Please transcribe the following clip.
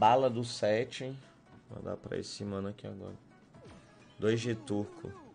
bala do 7. Vou mandar pra esse mano aqui agora. 2G turco.